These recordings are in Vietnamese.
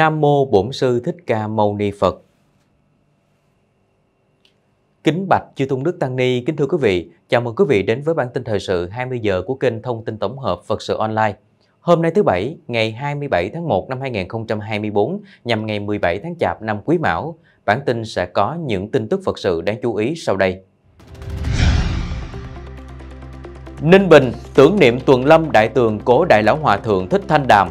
Nam Mô Bổn Sư Thích Ca Mâu Ni Phật. Kính bạch chư tôn đức tăng ni, kính thưa quý vị, chào mừng quý vị đến với bản tin thời sự 20 giờ của kênh Thông tin tổng hợp Phật sự online. Hôm nay thứ Bảy, ngày 27 tháng 1 năm 2024, nhằm ngày 17 tháng Chạp năm Quý Mão, bản tin sẽ có những tin tức Phật sự đáng chú ý sau đây. Ninh Bình tưởng niệm tuần lâm đại tường cố Đại Lão Hòa Thượng Thích Thanh Đàm.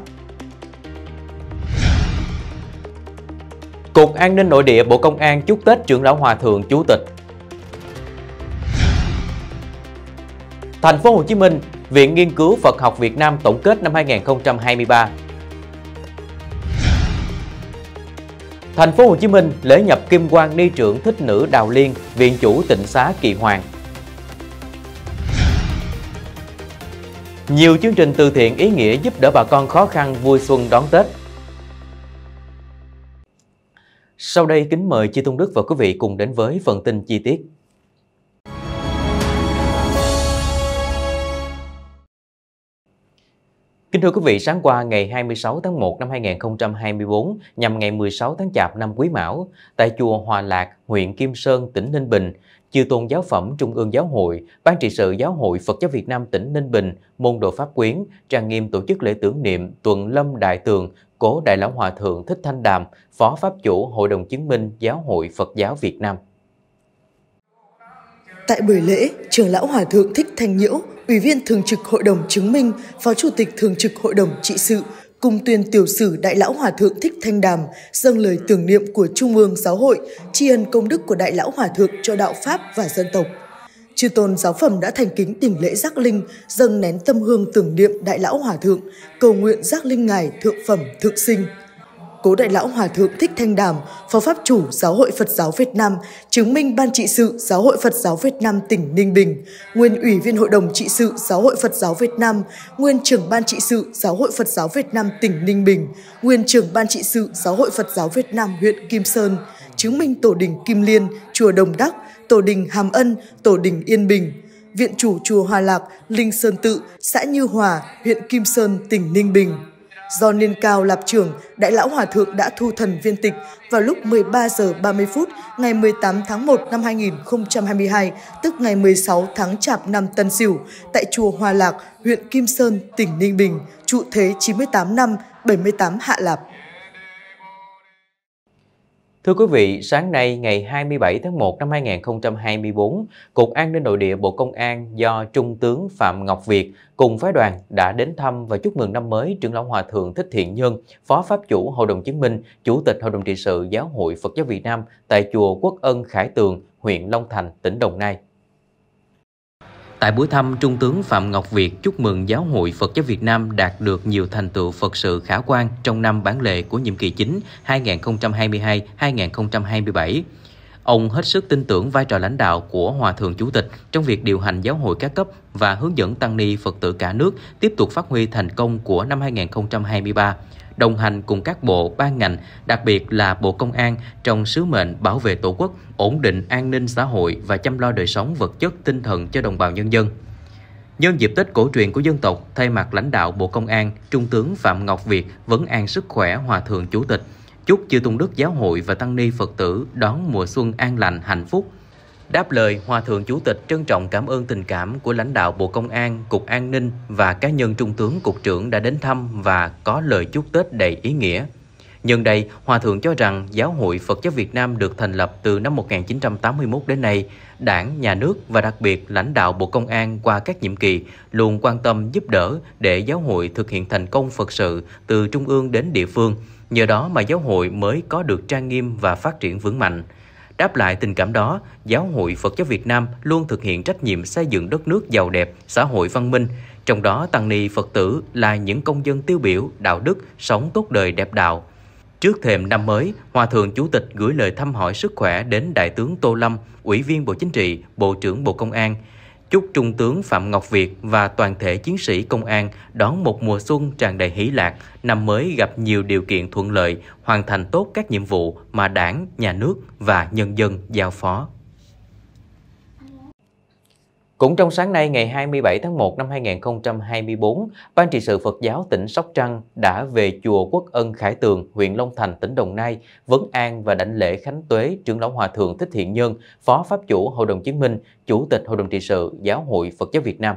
Cục An ninh Nội địa Bộ Công an chúc Tết Trưởng Lão Hòa Thượng Chủ tịch. Thành phố Hồ Chí Minh, Viện Nghiên cứu Phật học Việt Nam tổng kết năm 2023. Thành phố Hồ Chí Minh, lễ nhập Kim Quang Ni trưởng Thích Nữ Đào Liên, Viện chủ Tịnh xá Kỳ Hoàng. Nhiều chương trình từ thiện ý nghĩa giúp đỡ bà con khó khăn vui xuân đón Tết. Sau đây kính mời chư tôn đức và quý vị cùng đến với phần tin chi tiết. Kính thưa quý vị, sáng qua ngày 26 tháng 1 năm 2024 nhằm ngày 16 tháng Chạp năm Quý Mão, tại chùa Hòa Lạc, huyện Kim Sơn, tỉnh Ninh Bình, Chư Tôn Giáo phẩm Trung ương Giáo hội, Ban trị sự Giáo hội Phật giáo Việt Nam tỉnh Ninh Bình, môn đồ Pháp Quyến, trang nghiêm tổ chức lễ tưởng niệm tuần lâm đại tường cố Đại Lão Hòa Thượng Thích Thanh Đàm, Phó Pháp chủ Hội đồng chứng minh Giáo hội Phật giáo Việt Nam. Tại buổi lễ, Trưởng lão Hòa Thượng Thích Thanh Nhiễu, Ủy viên Thường trực Hội đồng chứng minh, Phó Chủ tịch Thường trực Hội đồng trị sự, cùng tuyên tiểu sử Đại Lão Hòa Thượng Thích Thanh Đàm dâng lời tưởng niệm của Trung ương Giáo hội, tri ân công đức của Đại Lão Hòa Thượng cho đạo Pháp và dân tộc. Chư tôn giáo phẩm đã thành kính tỉnh lễ giác linh, dâng nén tâm hương tưởng niệm Đại Lão Hòa Thượng, cầu nguyện giác linh Ngài thượng phẩm thượng sinh. Cố Đại Lão Hòa Thượng Thích Thanh Đàm, Phó Pháp chủ Giáo hội Phật giáo Việt Nam, chứng minh Ban trị sự Giáo hội Phật giáo Việt Nam tỉnh Ninh Bình, nguyên Ủy viên Hội đồng trị sự Giáo hội Phật giáo Việt Nam, nguyên trưởng Ban trị sự Giáo hội Phật giáo Việt Nam tỉnh Ninh Bình, nguyên trưởng Ban trị sự Giáo hội Phật giáo Việt Nam huyện Kim Sơn, chứng minh Tổ đình Kim Liên, chùa Đồng Đắc, Tổ đình Hàm Ân, Tổ đình Yên Bình, viện chủ chùa Hòa Lạc, Linh Sơn Tự, xã Như Hòa, huyện Kim Sơn, tỉnh Ninh Bình. Do niên cao lạp trưởng, Đại Lão Hòa Thượng đã thu thần viên tịch vào lúc 13 giờ 30 phút ngày 18 tháng 1 năm 2022, tức ngày 16 tháng Chạp năm Tân Sửu, tại chùa Hòa Lạc, huyện Kim Sơn, tỉnh Ninh Bình, trụ thế 98 năm, 78 hạ lạp. Thưa quý vị, sáng nay ngày 27 tháng 1 năm 2024, Cục An ninh Nội địa Bộ Công an do Trung tướng Phạm Ngọc Việt cùng phái đoàn đã đến thăm và chúc mừng năm mới Trưởng lão Hòa Thượng Thích Thiện Nhân, Phó Pháp chủ Hội đồng chứng minh, Chủ tịch Hội đồng trị sự Giáo hội Phật giáo Việt Nam tại chùa Quốc Ân Khải Tường, huyện Long Thành, tỉnh Đồng Nai. Tại buổi thăm, Trung tướng Phạm Ngọc Việt chúc mừng Giáo hội Phật giáo Việt Nam đạt được nhiều thành tựu Phật sự khả quan trong năm bản lề của nhiệm kỳ chính 2022-2027. Ông hết sức tin tưởng vai trò lãnh đạo của Hòa Thượng Chủ tịch trong việc điều hành giáo hội các cấp và hướng dẫn tăng ni Phật tử cả nước tiếp tục phát huy thành công của năm 2023, đồng hành cùng các bộ, ban ngành, đặc biệt là Bộ Công an trong sứ mệnh bảo vệ Tổ quốc, ổn định an ninh xã hội và chăm lo đời sống vật chất tinh thần cho đồng bào nhân dân. Nhân dịp Tết cổ truyền của dân tộc, thay mặt lãnh đạo Bộ Công an, Trung tướng Phạm Ngọc Việt vấn an sức khỏe Hòa Thượng Chủ tịch, chúc chư tôn đức Giáo hội và tăng ni Phật tử đón mùa xuân an lành, hạnh phúc. Đáp lời, Hòa Thượng Chủ tịch trân trọng cảm ơn tình cảm của lãnh đạo Bộ Công an, Cục An ninh và cá nhân Trung tướng Cục trưởng đã đến thăm và có lời chúc Tết đầy ý nghĩa. Nhân đây, Hòa Thượng cho rằng Giáo hội Phật giáo Việt Nam được thành lập từ năm 1981 đến nay, Đảng, Nhà nước và đặc biệt lãnh đạo Bộ Công an qua các nhiệm kỳ luôn quan tâm giúp đỡ để Giáo hội thực hiện thành công Phật sự từ trung ương đến địa phương. Nhờ đó mà Giáo hội mới có được trang nghiêm và phát triển vững mạnh. Đáp lại tình cảm đó, Giáo hội Phật giáo Việt Nam luôn thực hiện trách nhiệm xây dựng đất nước giàu đẹp, xã hội văn minh. Trong đó, tăng ni Phật tử là những công dân tiêu biểu, đạo đức, sống tốt đời đẹp đạo. Trước thềm năm mới, Hòa Thượng Chủ tịch gửi lời thăm hỏi sức khỏe đến Đại tướng Tô Lâm, Ủy viên Bộ Chính trị, Bộ trưởng Bộ Công an. Chúc Trung tướng Phạm Ngọc Việt và toàn thể chiến sĩ công an đón một mùa xuân tràn đầy hỷ lạc, năm mới gặp nhiều điều kiện thuận lợi, hoàn thành tốt các nhiệm vụ mà Đảng, Nhà nước và nhân dân giao phó. Cũng trong sáng nay, ngày 27 tháng 1 năm 2024, Ban trị sự Phật giáo tỉnh Sóc Trăng đã về chùa Quốc Ân Khải Tường, huyện Long Thành, tỉnh Đồng Nai, vấn an và đảnh lễ khánh tuế trưởng lão Hòa thượng Thích Thiện Nhân, Phó Pháp chủ Hội đồng Chứng minh, Chủ tịch Hội đồng trị sự Giáo hội Phật giáo Việt Nam.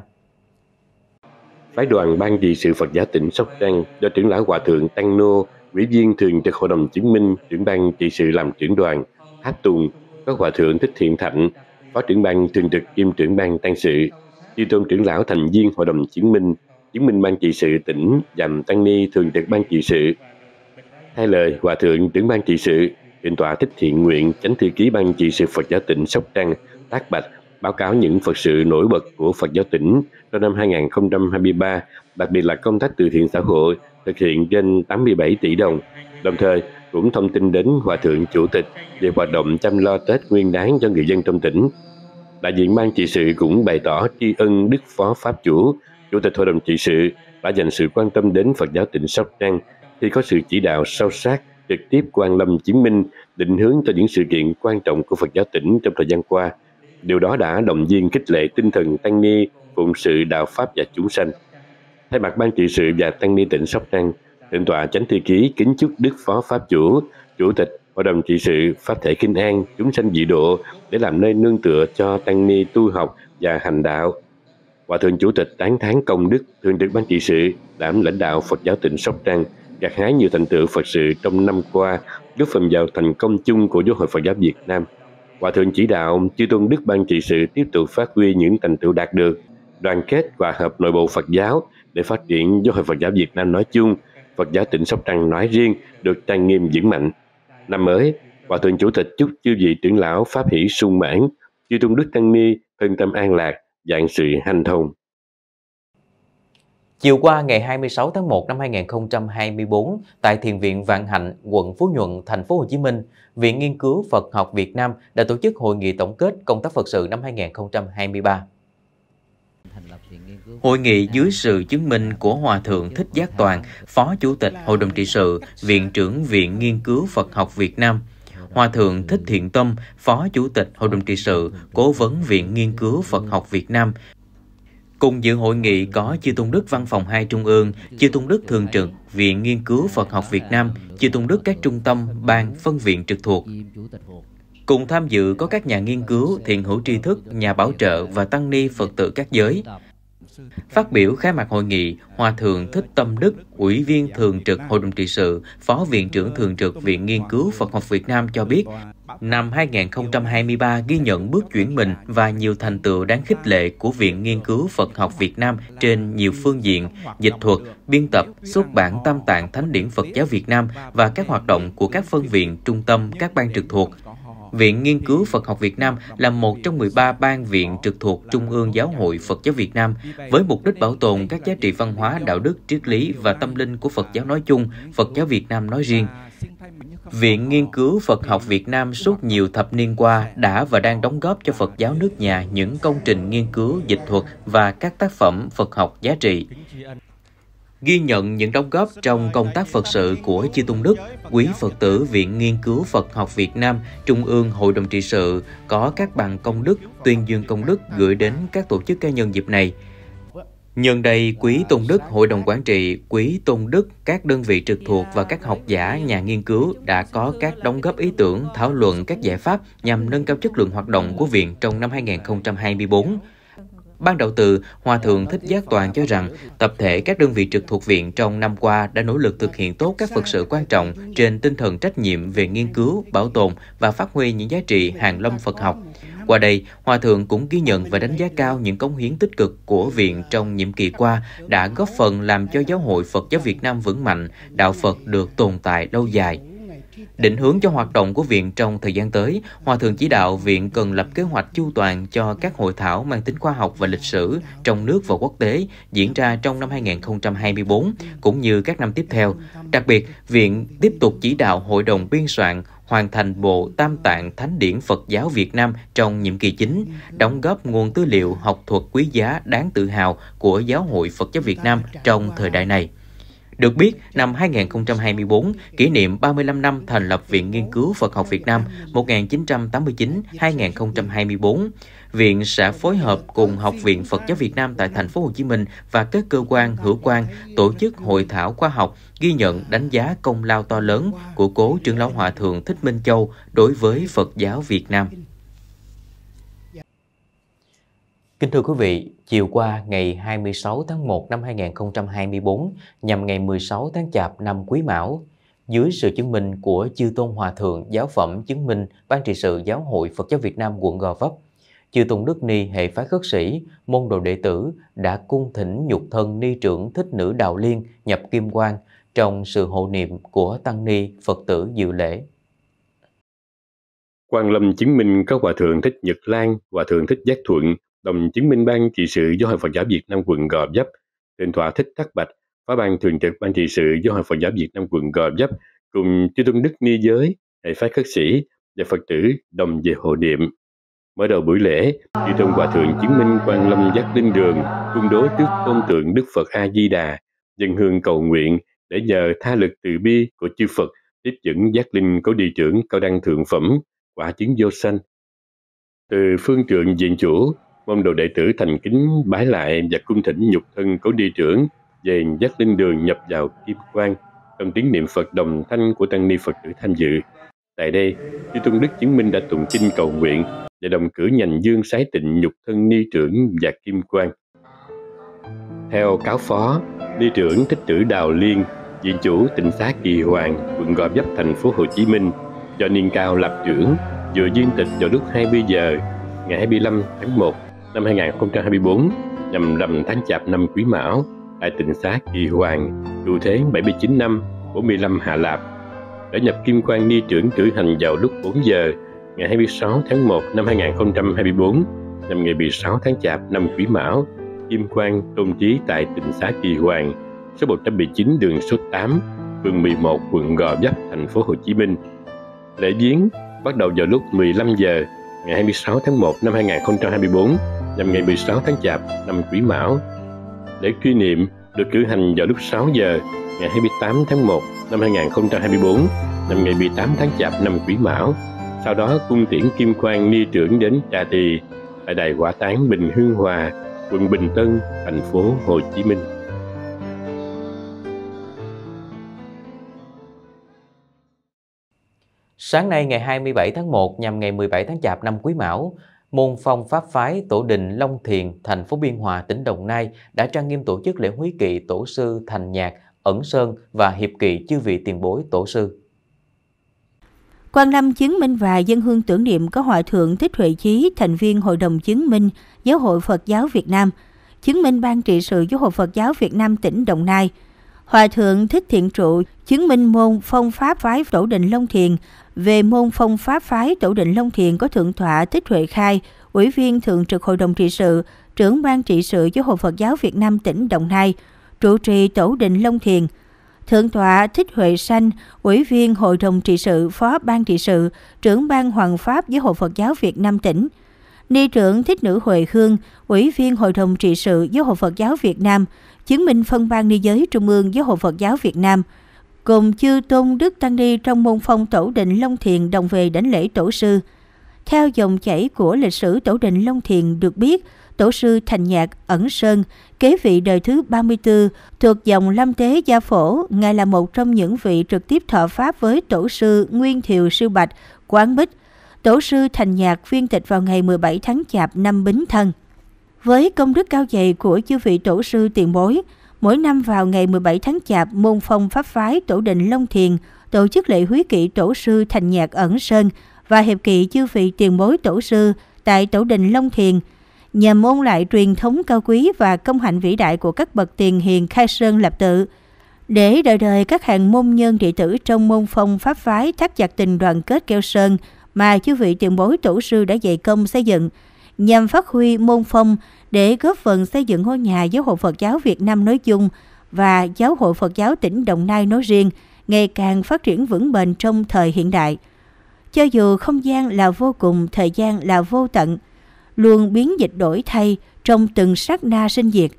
Phái đoàn Ban trị sự Phật giáo tỉnh Sóc Trăng do trưởng lão Hòa thượng Tăng Nô, Ủy viên Thường trực Hội đồng Chứng minh, trưởng ban trị sự làm trưởng đoàn, hát tùng, có Hòa thượng Thích Thiện Thạnh, Phó trưởng ban thường trực kiêm trưởng ban tăng sự, chư tôn trưởng lão thành viên Hội đồng Chứng minh ban trị sự tỉnh dằm tăng ni thường trực ban trị sự. Thay lời Hòa thượng trưởng ban trị sự, Thượng tọa Thích Thiện Nguyện, Chánh thư ký Ban trị sự Phật giáo tỉnh Sóc Trăng, tác bạch báo cáo những Phật sự nổi bật của Phật giáo tỉnh trong năm 2023, đặc biệt là công tác từ thiện xã hội thực hiện trên 87 tỷ đồng. Đồng thời cũng thông tin đến Hòa thượng Chủ tịch về hoạt động chăm lo Tết Nguyên đán cho người dân trong tỉnh. Đại diện Ban trị sự cũng bày tỏ tri ân Đức Phó Pháp chủ, Chủ tịch Hội đồng trị sự đã dành sự quan tâm đến Phật giáo tỉnh Sóc Trăng khi có sự chỉ đạo sâu sát, trực tiếp quan lâm chứng minh, định hướng cho những sự kiện quan trọng của Phật giáo tỉnh trong thời gian qua. Điều đó đã động viên khích lệ tinh thần tăng ni phụng sự đạo pháp và chúng sanh. Thay mặt Ban trị sự và tăng ni tỉnh Sóc Trăng, Thượng tọa Chánh thư ký kính chúc Đức Phó Pháp chủ, Chủ tịch Hội đồng trị sự pháp thể khinh an, chúng sanh dị độ để làm nơi nương tựa cho tăng ni tu học và hành đạo. Hòa thượng Chủ tịch tán thán công đức thường trực Ban trị sự đảm lãnh đạo Phật giáo tỉnh Sóc Trăng gặt hái nhiều thành tựu Phật sự trong năm qua, góp phần vào thành công chung của Giáo hội Phật giáo Việt Nam. Hòa thượng chỉ đạo chư tôn đức Ban trị sự tiếp tục phát huy những thành tựu đạt được, đoàn kết hòa hợp nội bộ Phật giáo để phát triển Giáo hội Phật giáo Việt Nam nói chung, Phật giáo tỉnh Sóc Trăng nói riêng được trang nghiêm vững mạnh. Năm mới, Hòa thượng Chủ tịch chúc chư vị trưởng lão pháp hỷ sung mãn, chư tôn đức tăng ni thân tâm an lạc, vạn sự hanh thông. Chiều qua ngày 26 tháng 1 năm 2024, tại Thiền viện Vạn Hạnh, quận Phú Nhuận, thành phố Hồ Chí Minh, Viện Nghiên cứu Phật học Việt Nam đã tổ chức hội nghị tổng kết công tác Phật sự năm 2023. Hội nghị dưới sự chứng minh của Hòa thượng Thích Giác Toàn, Phó Chủ tịch Hội đồng trị sự, Viện trưởng Viện Nghiên cứu Phật học Việt Nam, Hòa thượng Thích Thiện Tâm, Phó Chủ tịch Hội đồng trị sự, Cố vấn Viện Nghiên cứu Phật học Việt Nam. Cùng dự hội nghị có chư tôn đức Văn phòng 2 Trung ương, chư tôn đức thường trực Viện Nghiên cứu Phật học Việt Nam, chư tôn đức các trung tâm, ban, phân viện trực thuộc. Cùng tham dự có các nhà nghiên cứu, thiện hữu tri thức, nhà bảo trợ và tăng ni Phật tử các giới. Phát biểu khai mạc hội nghị, Hòa thượng Thích Tâm Đức, Ủy viên thường trực Hội đồng trị sự, Phó Viện trưởng thường trực Viện Nghiên cứu Phật học Việt Nam cho biết, năm 2023 ghi nhận bước chuyển mình và nhiều thành tựu đáng khích lệ của Viện Nghiên cứu Phật học Việt Nam trên nhiều phương diện, dịch thuật, biên tập, xuất bản Tam Tạng Thánh điển Phật giáo Việt Nam và các hoạt động của các phân viện, trung tâm, các ban trực thuộc. Viện Nghiên cứu Phật học Việt Nam là một trong 13 ban viện trực thuộc Trung ương Giáo hội Phật giáo Việt Nam với mục đích bảo tồn các giá trị văn hóa, đạo đức, triết lý và tâm linh của Phật giáo nói chung, Phật giáo Việt Nam nói riêng. Viện Nghiên cứu Phật học Việt Nam suốt nhiều thập niên qua đã và đang đóng góp cho Phật giáo nước nhà những công trình nghiên cứu, dịch thuật và các tác phẩm Phật học giá trị. Ghi nhận những đóng góp trong công tác Phật sự của chư tôn đức, quý Phật tử Viện Nghiên cứu Phật học Việt Nam, Trung ương Hội đồng trị sự có các bằng công đức, tuyên dương công đức gửi đến các tổ chức cá nhân dịp này. Nhân đây, quý tôn đức Hội đồng Quản trị, quý tôn đức các đơn vị trực thuộc và các học giả, nhà nghiên cứu đã có các đóng góp ý tưởng, thảo luận các giải pháp nhằm nâng cao chất lượng hoạt động của Viện trong năm 2024. Ban đầu từ, Hòa thượng Thích Giác Toàn cho rằng tập thể các đơn vị trực thuộc Viện trong năm qua đã nỗ lực thực hiện tốt các Phật sự quan trọng trên tinh thần trách nhiệm về nghiên cứu, bảo tồn và phát huy những giá trị hàn lâm Phật học. Qua đây, Hòa thượng cũng ghi nhận và đánh giá cao những cống hiến tích cực của Viện trong nhiệm kỳ qua đã góp phần làm cho Giáo hội Phật giáo Việt Nam vững mạnh, đạo Phật được tồn tại lâu dài. Định hướng cho hoạt động của Viện trong thời gian tới, Hòa thượng chỉ đạo Viện cần lập kế hoạch chu toàn cho các hội thảo mang tính khoa học và lịch sử trong nước và quốc tế diễn ra trong năm 2024 cũng như các năm tiếp theo. Đặc biệt, Viện tiếp tục chỉ đạo Hội đồng biên soạn hoàn thành bộ Tam Tạng Thánh điển Phật giáo Việt Nam trong nhiệm kỳ chính, đóng góp nguồn tư liệu học thuật quý giá đáng tự hào của Giáo hội Phật giáo Việt Nam trong thời đại này. Được biết, năm 2024, kỷ niệm 35 năm thành lập Viện Nghiên cứu Phật học Việt Nam 1989-2024, Viện sẽ phối hợp cùng Học viện Phật giáo Việt Nam tại thành phố Hồ Chí Minh và các cơ quan hữu quan tổ chức hội thảo khoa học ghi nhận đánh giá công lao to lớn của cố trưởng lão Hòa thượng Thích Minh Châu đối với Phật giáo Việt Nam. Kính thưa quý vị, chiều qua ngày 26 tháng 1 năm 2024 nhằm ngày 16 tháng Chạp năm Quý Mão, dưới sự chứng minh của Chư Tôn Hòa Thượng Giáo phẩm chứng minh Ban trị sự Giáo hội Phật giáo Việt Nam quận Gò Vấp, Chư Tôn Đức Ni hệ phái khất sĩ, môn đồ đệ tử đã cung thỉnh nhục thân ni trưởng Thích Nữ Đào Liên nhập kim quang trong sự hộ niệm của tăng ni Phật tử dự lễ. Quang Lâm chứng minh có Hòa thượng Thích Nhật Lan, Hòa thượng Thích Giác Thuận, đồng chứng minh Ban trị sự Giáo hội Phật giáo Việt Nam quận Gò Vấp, thượng tọa Thích Đắc Bạch, phó ban thường trực Ban trị sự Giáo hội Phật giáo Việt Nam quận Gò Vấp cùng Chư Tôn Đức Ni giới, hệ phái khất sĩ và Phật tử đồng về hộ niệm. Mở đầu buổi lễ, Chư Tôn Hòa thượng chứng minh Quang Lâm giác linh đường, cung đối trước tôn tượng Đức Phật A Di Đà, dâng hương cầu nguyện để nhờ tha lực từ bi của chư Phật tiếp dẫn giác linh có đi trưởng cao đăng thượng phẩm, quả chứng vô sanh. Từ phương trượng viện chủ, môn đồ đệ tử thành kính bái lại và cung thỉnh nhục thân có đi trưởng về giác linh đường nhập vào kim quang trong tiếng niệm Phật đồng thanh của tăng ni Phật tử tham dự. Tại đây, Chư Tôn Đức chứng minh đã tụng kinh cầu nguyện và đồng cử nhành dương sái tịnh nhục thân ni trưởng và kim quang. Theo cáo phó, ni trưởng Thích Nữ Đào Liên, viện chủ tịnh xá Kỳ Hoàng, quận Gò Vấp, thành phố Hồ Chí Minh, do niên cao lập trưởng, vừa viên tịch vào lúc 20 giờ ngày 25 tháng 1 năm 2024 nhằm rằm tháng Chạp năm Quý Mão tại tịnh xá Kỳ Hoàng, trụ thế 79 năm 45 Hạ Lạp, đã nhập kim quang ni trưởng cử hành vào lúc 4 giờ ngày 26 tháng 1 năm 2024 nhằm ngày 16 tháng Chạp năm Quý Mão. Kim quang tôn trí tại tịnh xá Kỳ Hoàng, số 119 đường số 8, phường 11, quận Gò Vấp, thành phố Hồ Chí Minh. Lễ viếng bắt đầu vào lúc 15 giờ ngày 26 tháng 1 năm 2024 nhằm ngày 16 tháng Chạp năm Quý Mão. Lễ truy niệm được cử hành vào lúc 6 giờ ngày 28 tháng 1 năm 2024 nhằm ngày 18 tháng Chạp năm Quý Mão. Sau đó cung tiễn kim quang ni trưởng đến Trà Tỳ tại đài hỏa táng Bình Hưng Hòa, quận Bình Tân, thành phố Hồ Chí Minh. Sáng nay ngày 27 tháng 1 nhằm ngày 17 tháng Chạp năm Quý Mão, môn phong pháp phái Tổ Đình Long Thiền, thành phố Biên Hòa, tỉnh Đồng Nai đã trang nghiêm tổ chức lễ húy kỵ tổ sư Thành Nhạc, Ẩn Sơn và hiệp kỵ chư vị tiền bối tổ sư. Quang Lâm chứng minh và dân hương tưởng niệm có Hòa thượng Thích Huệ Chí, thành viên Hội đồng chứng minh Giáo hội Phật giáo Việt Nam, chứng minh Ban trị sự Giáo hội Phật giáo Việt Nam tỉnh Đồng Nai. Hòa thượng Thích Thiện Trụ chứng minh môn phong pháp phái Tổ Đình Long Thiền. Về môn phong pháp phái Tổ Đình Long Thiền có thượng tọa Thích Huệ Khai, ủy viên thường trực Hội đồng trị sự, trưởng Ban trị sự Giáo hội Phật giáo Việt Nam tỉnh Đồng Nai, trụ trì Tổ Đình Long Thiền. Thượng tọa Thích Huệ Sanh, ủy viên Hội đồng trị sự, phó Ban trị sự, trưởng Ban Hoằng pháp Giáo hội Phật giáo Việt Nam tỉnh. Ni trưởng Thích Nữ Huệ Hương, ủy viên Hội đồng trị sự Giáo hội Phật giáo Việt Nam, chứng minh phân ban ni giới Trung ương Giáo hội Phật giáo Việt Nam, cùng Chư Tôn Đức Tăng Ni trong môn phong Tổ Đình Long Thiền đồng về đảnh lễ tổ sư. Theo dòng chảy của lịch sử Tổ Đình Long Thiền được biết, tổ sư Thành Nhạc, Ẩn Sơn, kế vị đời thứ 34, thuộc dòng Lâm Tế Gia Phổ, Ngài là một trong những vị trực tiếp thọ pháp với tổ sư Nguyên Thiều Sư Bạch, Quán Bích. Tổ sư Thành Nhạc viên tịch vào ngày 17 tháng Chạp năm Bính Thân. Với công đức cao dày của chư vị tổ sư tiền bối, mỗi năm vào ngày 17 tháng Chạp, môn phong pháp phái Tổ Đình Long Thiền tổ chức lễ húy kỵ tổ sư Thành Nhạc, Ẩn Sơn và hiệp kỵ chư vị tiền bối tổ sư tại Tổ Đình Long Thiền, nhằm ôn lại truyền thống cao quý và công hạnh vĩ đại của các bậc tiền hiền khai sơn lập tự, để đời đời các hàng môn nhân đệ tử trong môn phong pháp phái thắt chặt tình đoàn kết keo sơn mà chư vị tiền bối tổ sư đã dày công xây dựng, nhằm phát huy môn phong để góp phần xây dựng ngôi nhà Giáo hội Phật giáo Việt Nam nói chung và Giáo hội Phật giáo tỉnh Đồng Nai nói riêng ngày càng phát triển vững bền trong thời hiện đại. Cho dù không gian là vô cùng, thời gian là vô tận, luôn biến dịch đổi thay trong từng sát na sinh diệt,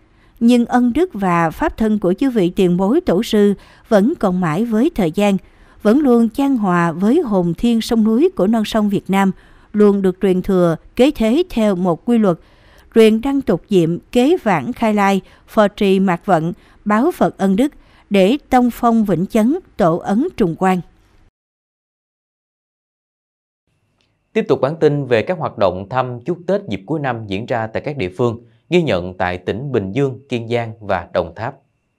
nhưng ân đức và pháp thân của chư vị tiền bối tổ sư vẫn còn mãi với thời gian, vẫn luôn chan hòa với hồn thiên sông núi của non sông Việt Nam, luôn được truyền thừa, kế thế theo một quy luật: truyền đăng tục diệm, kế vãng khai lai, phò trì mạc vận, báo Phật ân đức, để tông phong vĩnh chấn, tổ ấn trùng quang. Tiếp tục bản tin về các hoạt động thăm chúc Tết dịp cuối năm diễn ra tại các địa phương, ghi nhận tại tỉnh Bình Dương, Kiên Giang và Đồng Tháp.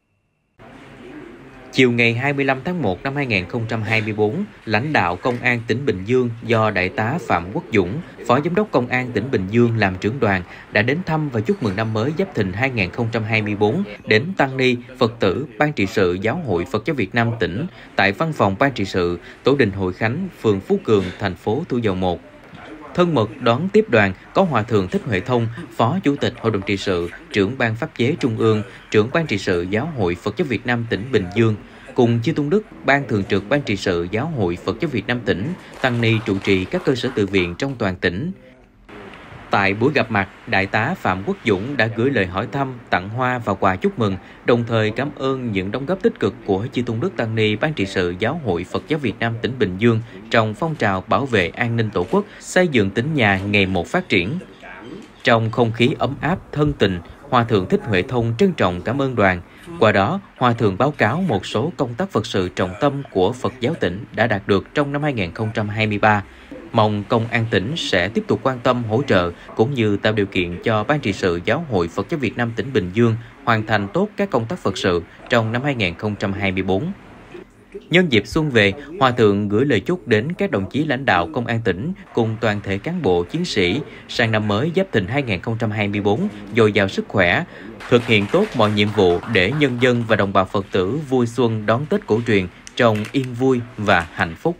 Chiều ngày 25 tháng 1 năm 2024, lãnh đạo Công an tỉnh Bình Dương do Đại tá Phạm Quốc Dũng, Phó Giám đốc Công an tỉnh Bình Dương làm trưởng đoàn đã đến thăm và chúc mừng năm mới Giáp Thìn 2024 đến tăng ni, Phật tử, Ban trị sự Giáo hội Phật giáo Việt Nam tỉnh tại văn phòng Ban trị sự, Tổ đình Hội Khánh, phường Phú Cường, thành phố Thủ Dầu Một. Thân mật đón tiếp đoàn có Hòa thượng Thích Huệ Thông, Phó Chủ tịch Hội đồng trị sự, trưởng Ban Pháp chế Trung ương, trưởng Ban trị sự Giáo hội Phật giáo Việt Nam tỉnh Bình Dương, cùng chư tôn đức Ban thường trực Ban trị sự Giáo hội Phật giáo Việt Nam tỉnh, tăng ni trụ trì các cơ sở tự viện trong toàn tỉnh. Tại buổi gặp mặt, Đại tá Phạm Quốc Dũng đã gửi lời hỏi thăm, tặng hoa và quà chúc mừng, đồng thời cảm ơn những đóng góp tích cực của chư tôn đức tăng ni Ban trị sự Giáo hội Phật giáo Việt Nam tỉnh Bình Dương trong phong trào bảo vệ an ninh Tổ quốc, xây dựng tỉnh nhà ngày một phát triển. Trong không khí ấm áp, thân tình, Hòa thượng Thích Huệ Thông trân trọng cảm ơn đoàn. Qua đó, Hòa thượng báo cáo một số công tác Phật sự trọng tâm của Phật giáo tỉnh đã đạt được trong năm 2023. Mong Công an tỉnh sẽ tiếp tục quan tâm, hỗ trợ cũng như tạo điều kiện cho Ban trị sự Giáo hội Phật giáo Việt Nam tỉnh Bình Dương hoàn thành tốt các công tác Phật sự trong năm 2024. Nhân dịp xuân về, Hòa thượng gửi lời chúc đến các đồng chí lãnh đạo Công an tỉnh cùng toàn thể cán bộ chiến sĩ sang năm mới Giáp Thìn 2024 dồi dào sức khỏe, thực hiện tốt mọi nhiệm vụ để nhân dân và đồng bào Phật tử vui xuân đón Tết cổ truyền trong yên vui và hạnh phúc.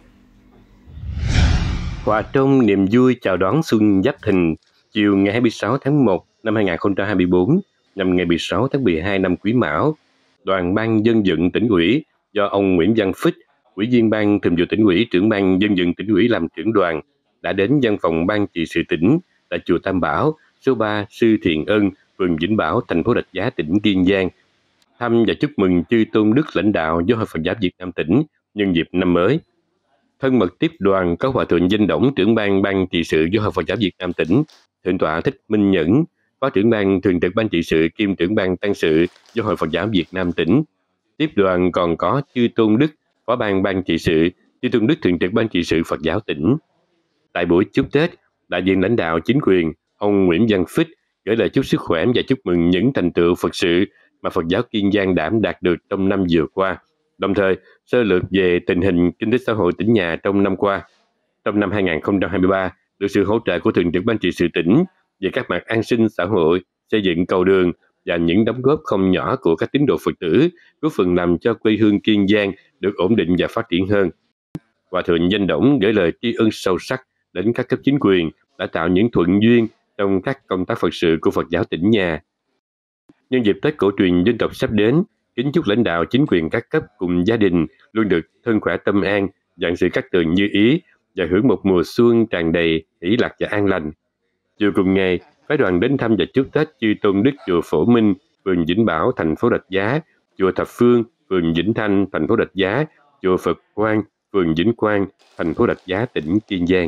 Hòa trong niềm vui chào đón xuân Giáp Thìn, chiều ngày 26 tháng 1 năm 2024, nhằm ngày 16 tháng 12 năm Quý Mão, Đoàn Ban Dân vận Tỉnh ủy do ông Nguyễn Văn Phích, Ủy viên Ban Thường vụ Tỉnh ủy, trưởng Ban Dân vận Tỉnh ủy làm trưởng đoàn, đã đến văn phòng Ban trị sự tỉnh tại chùa Tam Bảo, số 3 Sư Thiện Ân, phường Vĩnh Bảo, thành phố Rạch Giá, tỉnh Kiên Giang, thăm và chúc mừng chư tôn đức lãnh đạo Giáo hội Phật giáo Việt Nam tỉnh nhân dịp năm mới. Thân mật tiếp đoàn có Hòa thượng Danh Đổng, trưởng Ban trị sự Giáo hội Phật giáo Việt Nam tỉnh, Thượng tọa Thích Minh Nhẫn, Phó trưởng Ban thường trực Ban trị sự kiêm trưởng Ban tăng sự Giáo hội Phật giáo Việt Nam tỉnh. Tiếp đoàn còn có chư tôn đức Phó Ban trị sự, chư tôn đức thường trực Ban trị sự Phật giáo tỉnh. Tại buổi chúc Tết, đại diện lãnh đạo chính quyền, ông Nguyễn Văn Phích gửi lời chúc sức khỏe và chúc mừng những thành tựu Phật sự mà Phật giáo Kiên Giang đã đạt được trong năm vừa qua, đồng thời sơ lược về tình hình kinh tế xã hội tỉnh nhà trong năm qua. Trong năm 2023, được sự hỗ trợ của thường trực Ban trị sự tỉnh về các mặt an sinh xã hội, xây dựng cầu đường và những đóng góp không nhỏ của các tín đồ Phật tử, góp phần làm cho quê hương Kiên Giang được ổn định và phát triển hơn. Hòa thượng Danh Đổng gửi lời tri ân sâu sắc đến các cấp chính quyền đã tạo những thuận duyên trong các công tác Phật sự của Phật giáo tỉnh nhà. Nhân dịp Tết cổ truyền dân tộc sắp đến, kính chúc lãnh đạo chính quyền các cấp cùng gia đình luôn được thân khỏe tâm an, vạn sự cát tường như ý và hưởng một mùa xuân tràn đầy hỷ lạc và an lành. Chiều cùng ngày, phái đoàn đến thăm và chúc Tết chư tôn đức chùa Phổ Minh, phường Vĩnh Bảo, thành phố Rạch Giá, chùa Thập Phương, phường Vĩnh Thanh, thành phố Rạch Giá, chùa Phật Quang, phường Vĩnh Quang, thành phố Rạch Giá, tỉnh Kiên Giang.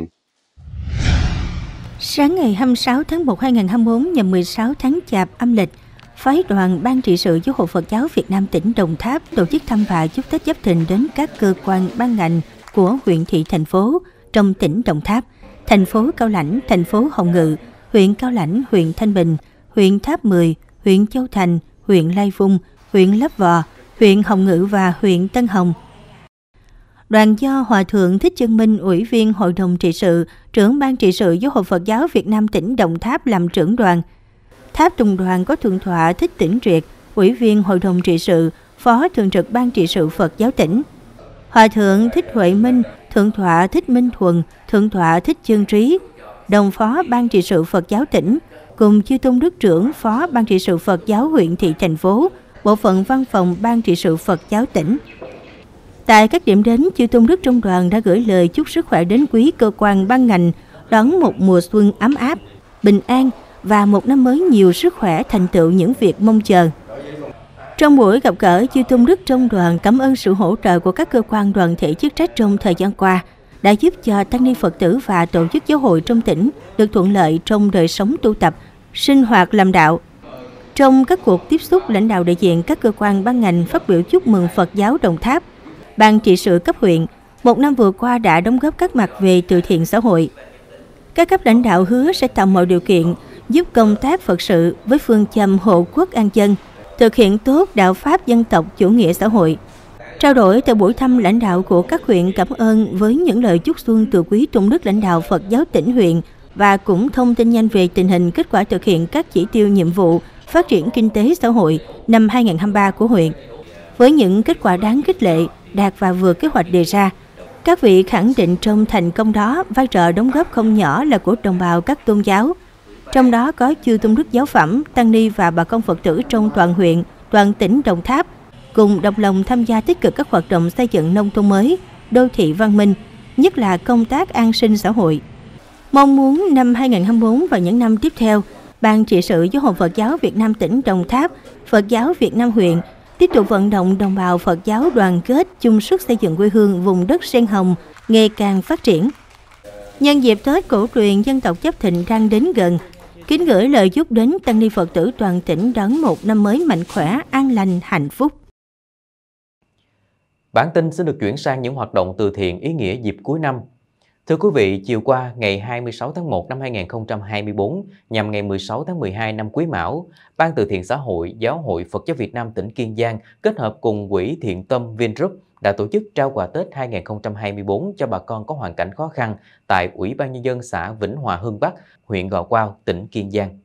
Sáng ngày 26 tháng 1 2024 nhằm 16 tháng Chạp âm lịch, phái đoàn Ban trị sự Giáo hội Phật giáo Việt Nam tỉnh Đồng Tháp tổ chức thăm và chúc Tết Giáp Thìn đến các cơ quan ban ngành của huyện thị thành phố trong tỉnh Đồng Tháp, thành phố Cao Lãnh, thành phố Hồng Ngự, huyện Cao Lãnh, huyện Thanh Bình, huyện Tháp Mười, huyện Châu Thành, huyện Lai Vung, huyện Lấp Vò, huyện Hồng Ngự và huyện Tân Hồng. Đoàn do Hòa thượng Thích Chân Minh, Ủy viên Hội đồng trị sự, trưởng Ban trị sự Giáo hội Phật giáo Việt Nam tỉnh Đồng Tháp làm trưởng đoàn. Tháp tùng đoàn có Thượng tọa Thích Tĩnh Triệt, Ủy viên Hội đồng trị sự, Phó thường trực Ban trị sự Phật giáo tỉnh. Hòa thượng Thích Huệ Minh, Thượng tọa Thích Minh Thuần, Thượng tọa Thích Chương Trí, đồng phó Ban trị sự Phật giáo tỉnh, cùng chư tôn đức trưởng Phó Ban trị sự Phật giáo huyện thị thành phố, bộ phận văn phòng Ban trị sự Phật giáo tỉnh. Tại các điểm đến, chư tôn đức trong đoàn đã gửi lời chúc sức khỏe đến quý cơ quan ban ngành, đón một mùa xuân ấm áp, bình an và một năm mới nhiều sức khỏe, thành tựu những việc mong chờ. Trong buổi gặp gỡ, chư tôn đức trong đoàn cảm ơn sự hỗ trợ của các cơ quan đoàn thể chức trách trong thời gian qua, đã giúp cho tăng ni Phật tử và tổ chức giáo hội trong tỉnh được thuận lợi trong đời sống tu tập, sinh hoạt làm đạo. Trong các cuộc tiếp xúc, lãnh đạo đại diện các cơ quan ban ngành phát biểu chúc mừng Phật giáo Đồng Tháp, Ban trị sự cấp huyện, một năm vừa qua đã đóng góp các mặt về từ thiện xã hội. Các cấp lãnh đạo hứa sẽ tạo mọi điều kiện giúp công tác Phật sự với phương châm hộ quốc an dân, thực hiện tốt đạo pháp dân tộc chủ nghĩa xã hội. Trao đổi tại buổi thăm, lãnh đạo của các huyện cảm ơn với những lời chúc xuân từ quý tôn đức lãnh đạo Phật giáo tỉnh huyện và cũng thông tin nhanh về tình hình kết quả thực hiện các chỉ tiêu nhiệm vụ phát triển kinh tế xã hội năm 2023 của huyện. Với những kết quả đáng khích lệ, đạt và vượt kế hoạch đề ra, các vị khẳng định trong thành công đó vai trò đóng góp không nhỏ là của đồng bào các tôn giáo. Trong đó có chư tôn đức giáo phẩm, tăng ni và bà con Phật tử trong toàn huyện, toàn tỉnh Đồng Tháp, cùng đồng lòng tham gia tích cực các hoạt động xây dựng nông thôn mới, đô thị văn minh, nhất là công tác an sinh xã hội. Mong muốn năm 2024 và những năm tiếp theo, Ban trị sự Giáo hội Phật giáo Việt Nam tỉnh Đồng Tháp, Phật giáo Việt Nam huyện tiếp tục vận động đồng bào Phật giáo đoàn kết chung sức xây dựng quê hương vùng đất sen hồng ngày càng phát triển. Nhân dịp Tết cổ truyền dân tộc Giáp Thìn đang đến gần, kính gửi lời chúc đến tăng ni Phật tử toàn tỉnh đón một năm mới mạnh khỏe, an lành, hạnh phúc. Bản tin xin được chuyển sang những hoạt động từ thiện ý nghĩa dịp cuối năm. Thưa quý vị, chiều qua ngày 26 tháng 1 năm 2024, nhằm ngày 16 tháng 12 năm Quý Mão, Ban từ thiện xã hội Giáo hội Phật giáo Việt Nam tỉnh Kiên Giang kết hợp cùng Quỹ Thiện Tâm Vingroup đã tổ chức trao quà Tết 2024 cho bà con có hoàn cảnh khó khăn tại Ủy ban Nhân dân xã Vĩnh Hòa Hưng Bắc, huyện Gò Quao, tỉnh Kiên Giang.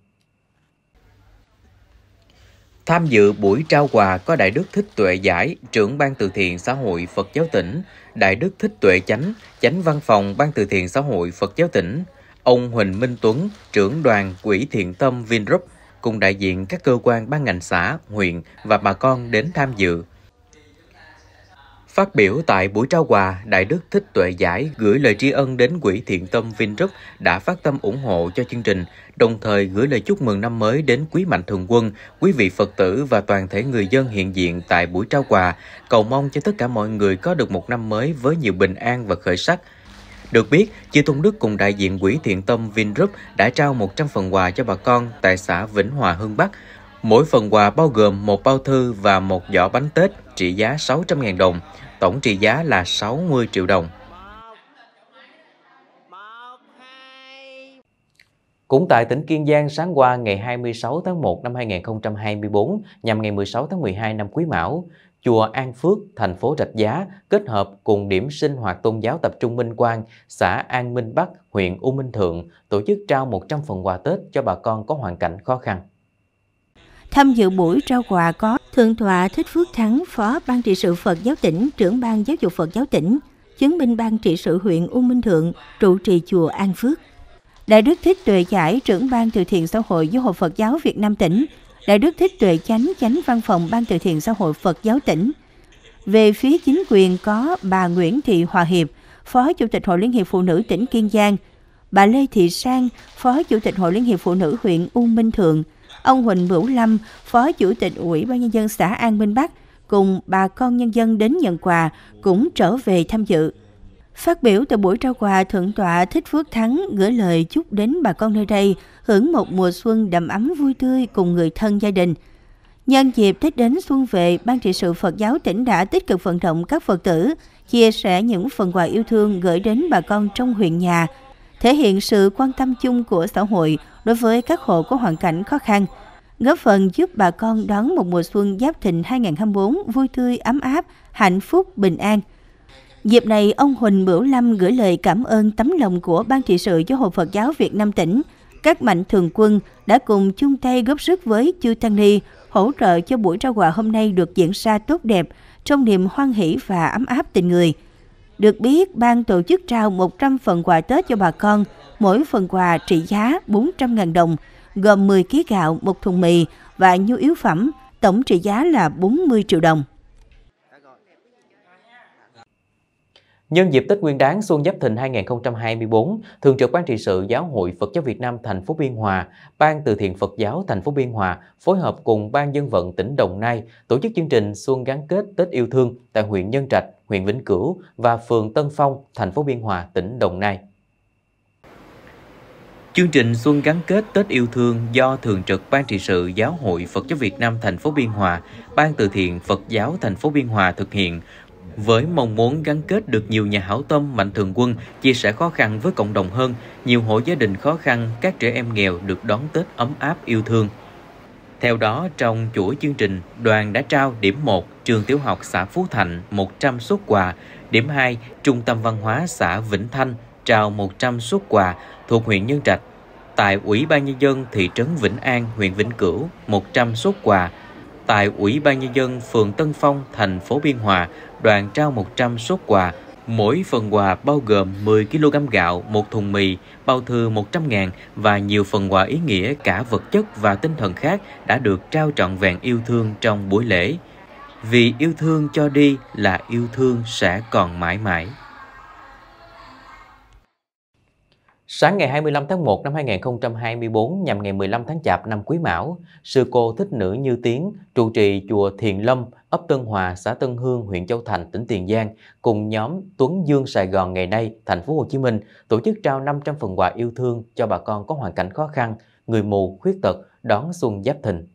Tham dự buổi trao quà có Đại Đức Thích Tuệ Giải, trưởng Ban từ thiện xã hội Phật giáo tỉnh, Đại Đức Thích Tuệ Chánh, Chánh văn phòng Ban từ thiện xã hội Phật giáo tỉnh, ông Huỳnh Minh Tuấn, trưởng đoàn Quỹ Thiện Tâm Vingroup, cùng đại diện các cơ quan ban ngành xã, huyện và bà con đến tham dự. Phát biểu tại buổi trao quà, Đại Đức Thích Tuệ Giải gửi lời tri ân đến Quỹ Thiện Tâm Vingroup đã phát tâm ủng hộ cho chương trình, đồng thời gửi lời chúc mừng năm mới đến quý mạnh thường quân, quý vị Phật tử và toàn thể người dân hiện diện tại buổi trao quà, cầu mong cho tất cả mọi người có được một năm mới với nhiều bình an và khởi sắc. Được biết, chư tôn đức cùng đại diện Quỹ Thiện Tâm Vingroup đã trao 100 phần quà cho bà con tại xã Vĩnh Hòa Hưng Bắc. Mỗi phần quà bao gồm một bao thư và một giỏ bánh Tết trị giá 600.000 đồng, tổng trị giá là 60 triệu đồng. Cũng tại tỉnh Kiên Giang, sáng qua ngày 26 tháng 1 năm 2024, nhằm ngày 16 tháng 12 năm Quý Mão, Chùa An Phước, thành phố Rạch Giá kết hợp cùng điểm sinh hoạt tôn giáo tập trung Minh Quang, xã An Minh Bắc, huyện U Minh Thượng tổ chức trao 100 phần quà Tết cho bà con có hoàn cảnh khó khăn. Tham dự buổi trao quà có Thượng tọa Thích Phước Thắng, Phó Ban trị sự Phật giáo tỉnh, trưởng Ban giáo dục Phật giáo tỉnh, chứng minh Ban trị sự huyện U Minh Thượng, trụ trì chùa An Phước. Đại Đức Thích Tuệ Giải, trưởng Ban từ thiện xã hội Giáo hội Phật giáo Việt Nam tỉnh, Đại Đức Thích Tuệ Chánh, Chánh văn phòng Ban từ thiện xã hội Phật giáo tỉnh. Về phía chính quyền có bà Nguyễn Thị Hòa Hiệp, Phó Chủ tịch Hội Liên hiệp Phụ nữ tỉnh Kiên Giang, bà Lê Thị Sang, Phó Chủ tịch Hội Liên hiệp Phụ nữ huyện U Minh Thượng, ông Huỳnh Bửu Lâm, Phó Chủ tịch Ủy ban Nhân dân xã An Minh Bắc, cùng bà con nhân dân đến nhận quà cũng trở về tham dự. Phát biểu tại buổi trao quà, Thượng tọa Thích Phước Thắng gửi lời chúc đến bà con nơi đây hưởng một mùa xuân đầm ấm vui tươi cùng người thân gia đình. Nhân dịp Tết đến xuân về, Ban trị sự Phật giáo tỉnh đã tích cực vận động các Phật tử chia sẻ những phần quà yêu thương gửi đến bà con trong huyện nhà, thể hiện sự quan tâm chung của xã hội đối với các hộ có hoàn cảnh khó khăn, góp phần giúp bà con đón một mùa xuân Giáp Thìn 2024 vui tươi, ấm áp, hạnh phúc, bình an. Dịp này, ông Huỳnh Bửu Lâm gửi lời cảm ơn tấm lòng của Ban trị sự Giáo hội Phật giáo Việt Nam tỉnh, các mạnh thường quân đã cùng chung tay góp sức với chư tăng ni hỗ trợ cho buổi trao quà hôm nay được diễn ra tốt đẹp trong niềm hoan hỷ và ấm áp tình người. Được biết, ban tổ chức trao 100 phần quà Tết cho bà con, mỗi phần quà trị giá 400.000 đồng, gồm 10 kg gạo, 1 thùng mì và nhu yếu phẩm, tổng trị giá là 40 triệu đồng. Nhân dịp Tết Nguyên đán Xuân Giáp Thìn 2024, Thường trực Ban trị sự Giáo hội Phật giáo Việt Nam thành phố Biên Hòa, Ban Từ thiện Phật giáo thành phố Biên Hòa phối hợp cùng Ban Dân vận tỉnh Đồng Nai tổ chức chương trình Xuân gắn kết Tết yêu thương tại huyện Nhân Trạch, huyện Vĩnh Cửu và phường Tân Phong, thành phố Biên Hòa, tỉnh Đồng Nai. Chương trình Xuân gắn kết Tết yêu thương do Thường trực Ban trị sự Giáo hội Phật giáo Việt Nam thành phố Biên Hòa, Ban Từ thiện Phật giáo thành phố Biên Hòa thực hiện với mong muốn gắn kết được nhiều nhà hảo tâm mạnh thường quân chia sẻ khó khăn với cộng đồng hơn, nhiều hộ gia đình khó khăn, các trẻ em nghèo được đón Tết ấm áp yêu thương. Theo đó, trong chuỗi chương trình, đoàn đã trao điểm 1 trường tiểu học xã Phú Thạnh 100 suất quà, điểm 2 trung tâm văn hóa xã Vĩnh Thanh trao 100 suất quà thuộc huyện Nhân Trạch. Tại Ủy ban Nhân dân thị trấn Vĩnh An, huyện Vĩnh Cửu 100 suất quà. Tại Ủy ban Nhân dân phường Tân Phong, thành phố Biên Hòa, đoàn trao 100 suất quà. Mỗi phần quà bao gồm 10 kg gạo, 1 thùng mì, bao thư 100.000 và nhiều phần quà ý nghĩa cả vật chất và tinh thần khác đã được trao trọn vẹn yêu thương trong buổi lễ. Vì yêu thương cho đi là yêu thương sẽ còn mãi mãi. Sáng ngày 25 tháng 1 năm 2024 nhằm ngày 15 tháng Chạp năm Quý Mão, sư cô Thích Nữ Như Tiến, trụ trì chùa Thiền Lâm, ấp Tân Hòa, xã Tân Hương, huyện Châu Thành, tỉnh Tiền Giang, cùng nhóm Tuấn Dương Sài Gòn ngày nay, thành phố Hồ Chí Minh tổ chức trao 500 phần quà yêu thương cho bà con có hoàn cảnh khó khăn, người mù, khuyết tật đón Xuân Giáp Thìn.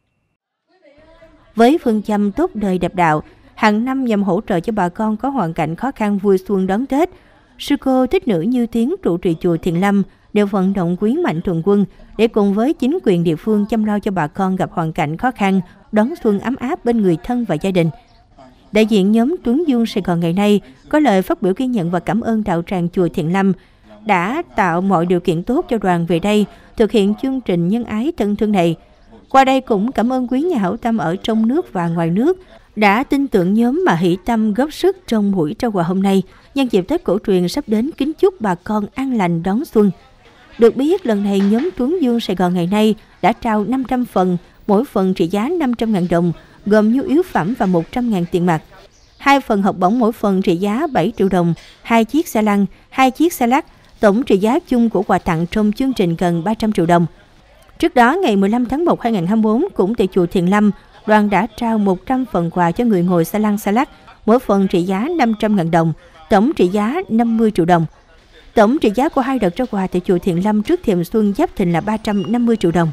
Với phương châm tốt đời đẹp đạo, hàng năm nhằm hỗ trợ cho bà con có hoàn cảnh khó khăn vui xuân đón Tết, sư cô Thích Nữ Như Tiến, trụ trì chùa Thiền Lâm đều vận động quý mạnh thường quân để cùng với chính quyền địa phương chăm lo cho bà con gặp hoàn cảnh khó khăn, đón xuân ấm áp bên người thân và gia đình. Đại diện nhóm Tuấn Dương Sài Gòn ngày nay có lời phát biểu ghi nhận và cảm ơn đạo tràng chùa Thiền Lâm đã tạo mọi điều kiện tốt cho đoàn về đây thực hiện chương trình nhân ái thân thương này. Qua đây cũng cảm ơn quý nhà hảo tâm ở trong nước và ngoài nước đã tin tưởng nhóm mà hỷ tâm góp sức trong buổi trao quà hôm nay nhân dịp Tết cổ truyền sắp đến, kính chúc bà con an lành đón xuân. Được biết, lần này nhóm Tuấn Dương Sài Gòn ngày nay đã trao 500 phần, mỗi phần trị giá 500.000 đồng, gồm nhu yếu phẩm và 100.000 tiền mặt. 2 phần học bổng mỗi phần trị giá 7 triệu đồng, 2 chiếc xe lăn, 2 chiếc xe lắc, tổng trị giá chung của quà tặng trong chương trình gần 300 triệu đồng. Trước đó, ngày 15 tháng 1 2024, cũng tại chùa Thiền Lâm, đoàn đã trao 100 phần quà cho người ngồi xe lăn xe lắc, mỗi phần trị giá 500.000 đồng, tổng trị giá 50 triệu đồng. Tổng trị giá của 2 đợt trao quà tại chùa Thiền Lâm trước thềm Xuân Giáp Thìn là 350 triệu đồng.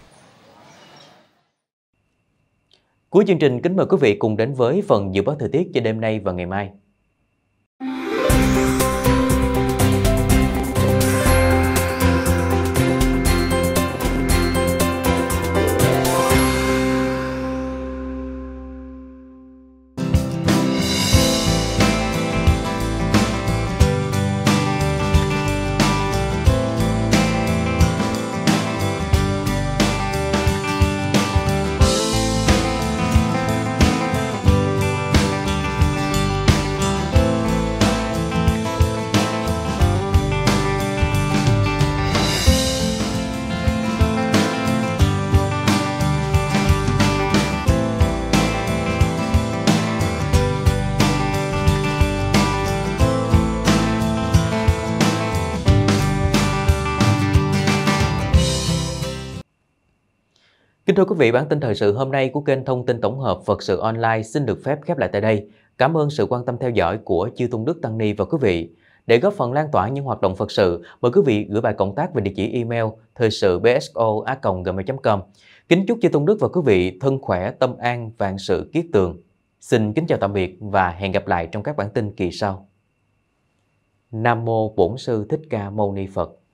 Cuối chương trình, kính mời quý vị cùng đến với phần dự báo thời tiết cho đêm nay và ngày mai. Kính thưa quý vị, bản tin thời sự hôm nay của kênh Thông tin tổng hợp Phật sự online xin được phép khép lại tại đây. Cảm ơn sự quan tâm theo dõi của Chư Tôn Đức Tăng Ni và quý vị. Để góp phần lan tỏa những hoạt động Phật sự, mời quý vị gửi bài công tác về địa chỉ email thời sự bso@gmail.com. Kính chúc Chư Tôn Đức và quý vị thân khỏe, tâm an, vạn sự kiết tường. Xin kính chào tạm biệt và hẹn gặp lại trong các bản tin kỳ sau. Nam mô Bổn Sư Thích Ca Mâu Ni Phật.